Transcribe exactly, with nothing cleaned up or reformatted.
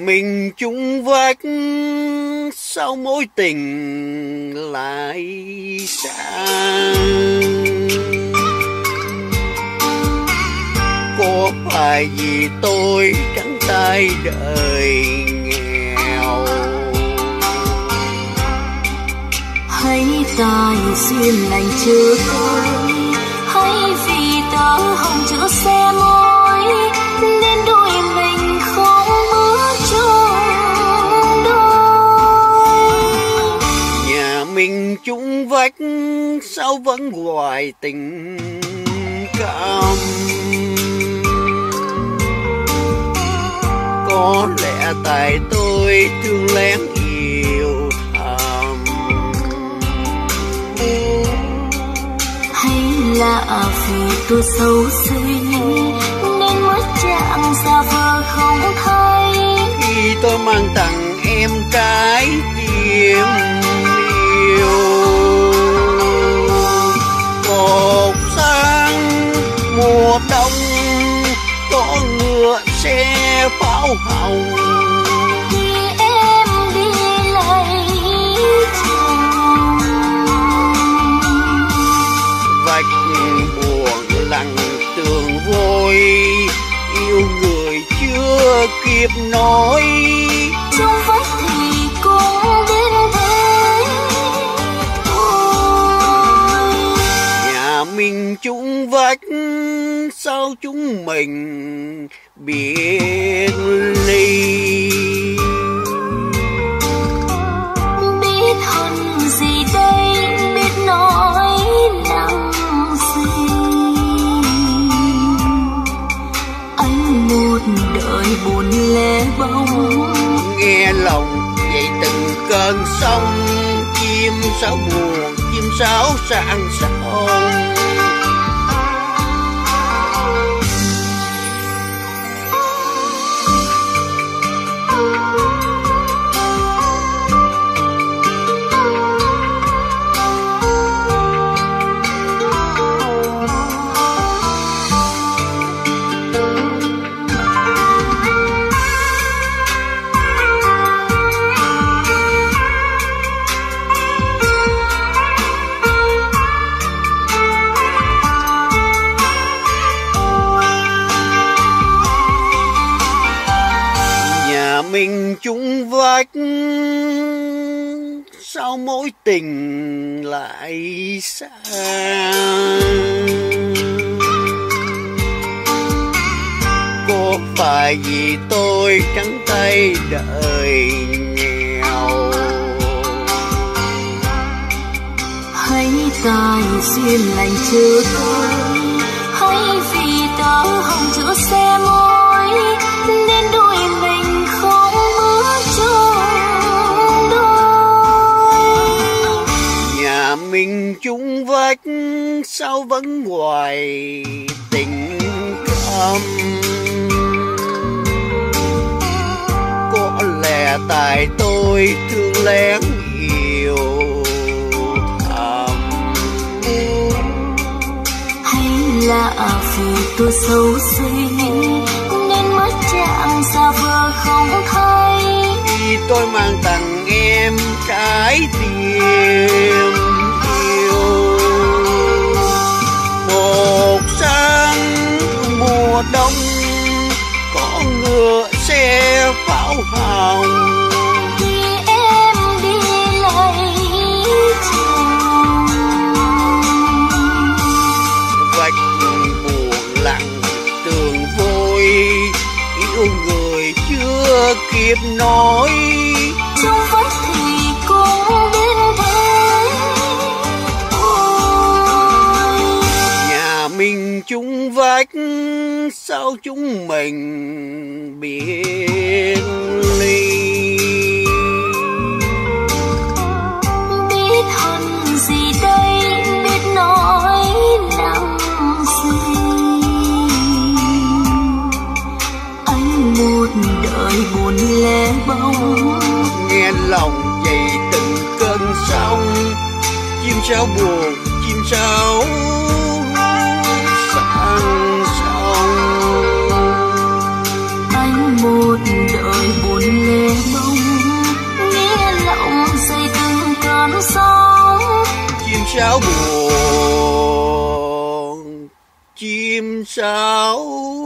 mình chung vách, sao mối tình lại xa? Có phải vì tôi trắng tay đời nghèo, hay tài duyên lành chưa tới, hay vì tớ hồng chữ xe môi nên đôi mình không bước chung đôi. Nhà mình chung vách, sao vẫn hoài tình cảm? Có lẽ tại tôi thương lén yêu thầm, hay là vì tôi xấu xí nên mất chạm xa vờ không thấy. Khi tôi mang tặng em trái tim yêu, một sáng mùa đông có ngựa xe pháo hồng, Khi em đi lấy chồng, vạch buồn lặng tường vôi, yêu người chưa kịp nói. trong vách thì cũng đến thế thôi. Nhà mình chung vách, sao chúng mình biệt ly? Biết hơn gì đây, biết nói năng gì. Anh một đời buồn lẻ bóng, Nghe lòng dậy từng cơn sóng, chim sáo buồn, chim sáo sang sông. Mình chung vách, sao mối tình lại xa? Có phải vì tôi trắng tay đời nghèo, hay tài duyên lành chưa tới, hay vì tớ hồng chữ xe môi nên đôi mình không bước chung đôi. nhà mình chung vách, sao vẫn hoài tình cảm? Có lẽ tại tôi thương lén yêu thầm, hay là vì tôi xấu xí nên mất chạm xa vờ không thấy. khi tôi mang tặng em trái tim yêu. Một sáng mùa đông có ngựa xe pháo hồng, Khi em đi lấy chồng, vạch buồn lặng tường vôi, yêu người chưa kịp nói. trong vách thì cũng đến thế thôi. Nhà mình chung vách, sao chúng mình biệt ly? Biết hơn gì đây, biết nói năng gì. Anh một đời buồn lẻ bóng, Nghe lòng dậy từng cơn sóng, chim sáo buồn, chim sáo sang sông. anh một đời buồn chim sáo.